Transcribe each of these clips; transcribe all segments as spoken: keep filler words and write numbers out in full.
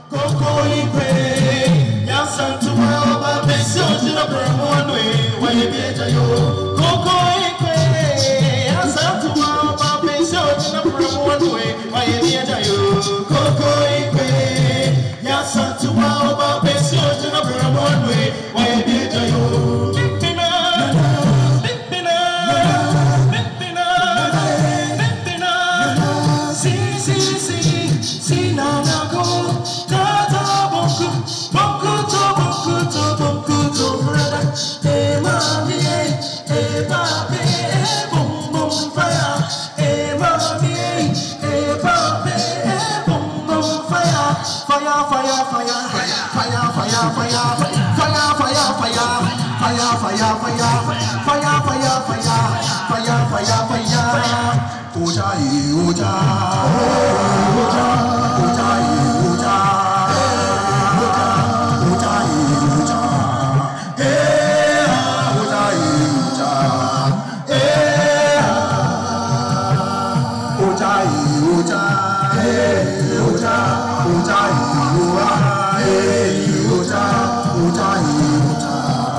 Coco Ipe, Yasan to my pension to the Burma one way, why you get a yo. Coco Ipe, Yasan to my pension to the Burma one way, why you get a yo. Coco Ipe, Yasan to my pension to the Burma one way, why you get a yo. Fire, fire, fire, fire, fire, fire, fire. Ojai, oja, oja, ojai, oja, ojai, oja, eh, ojai, oja, eh, ojai, oja, eh, oja, ojai, oja, eh, oja, ojai, oja.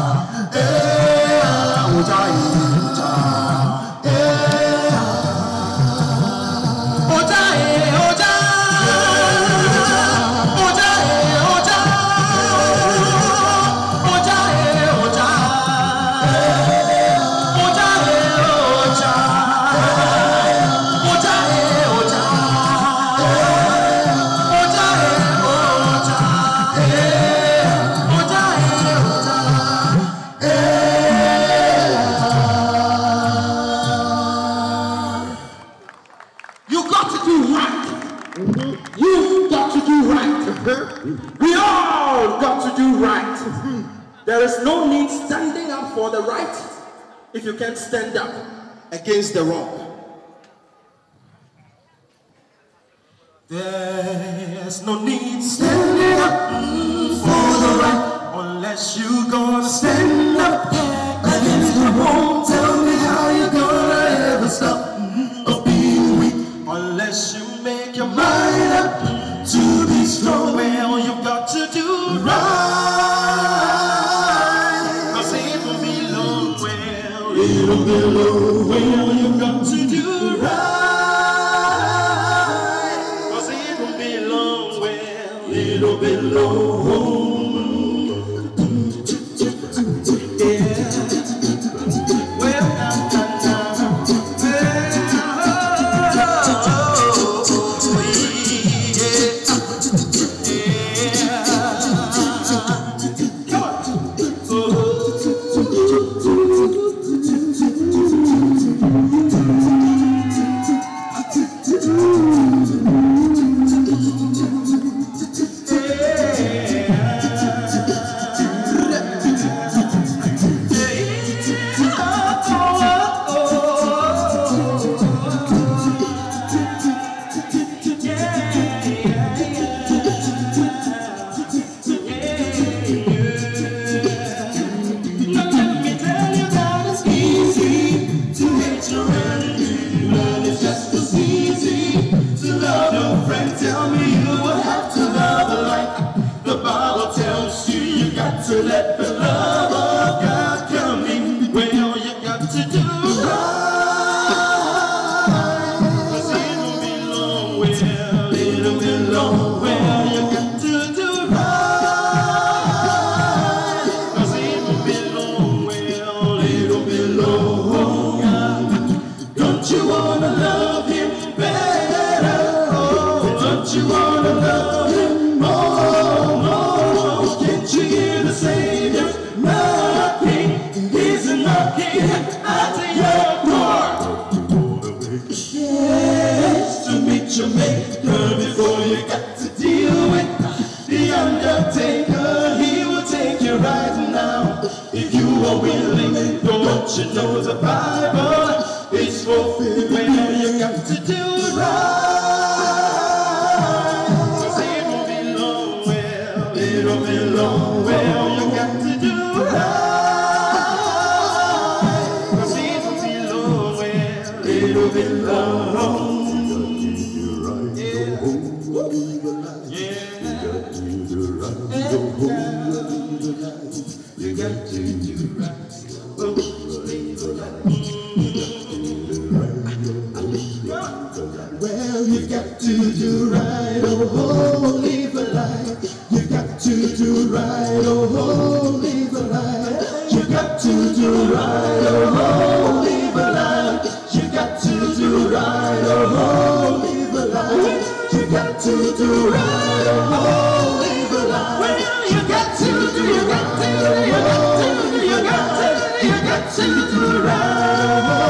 We all got to do right. There is no need standing up for the right if you can't stand up against the wrong. There's no need standing up for the right unless you gonna stand up against the wrong. Tell me how you gonna ever stop of being weak unless you make your mind up to be strong. Well, you've got to do right, cause it will be long. Well, it'll be long. Well, you've got to do right, cause it will be long. Well, it'll be long. To let the love of God come in. Well, you got to do right, cause it'll be long. Well, it'll be long. Well, you got to do right, cause it'll be long. Well, it'll be long. Don't you wanna love him better? Oh, don't you wanna love him more, more? Can't you hear the Savior knocking? He's knocking at your door. Yes, to meet your maker before you got to deal with the undertaker. He will take you right now if you are willing. Don't you know the Bible is fulfilled? Well, you got to do right. It'll be long, well, you got to do right, cause it'll be long, well, it'll be long. Yeah. Yeah. to do right. Oh, live a life. Well, you got to do right, oh, live a life. You got to do right, oh, live a life. You got to do right, oh, live a life. You got to do right, oh, live a life. You got to do right, oh, live a life. Well, you got to do, you got to, you got to, you got to, you got to do right.